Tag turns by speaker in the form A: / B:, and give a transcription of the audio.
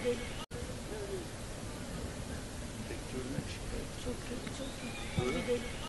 A: gidelim.
B: Tek çözmek.
A: Çok kötü, çok kötü. Hadi gidelim.